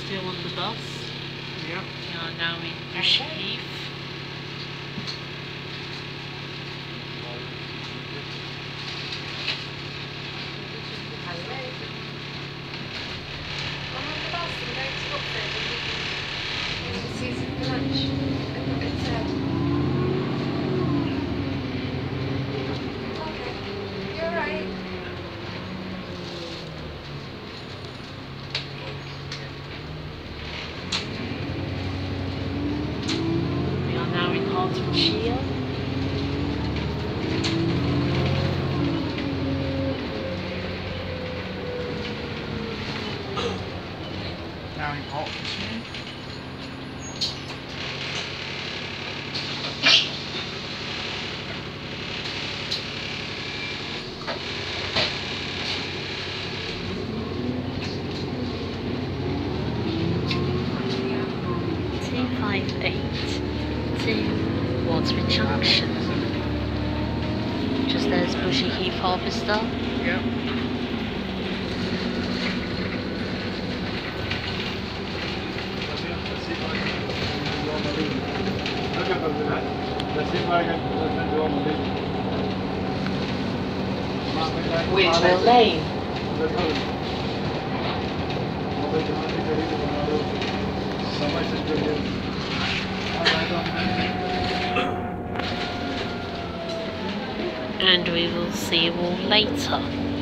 still on the bus. Yeah. We are now in Bushey Heath. I'm on the bus and going to Watford and see some for lunch. I've got it said. Okay. You alright? We are now in Hertfordshire. Now in Hertfordshire. To Watford junction. Just there's Bushey Heath Harvester. Yep. Whitwell Lane. And we will see you all later.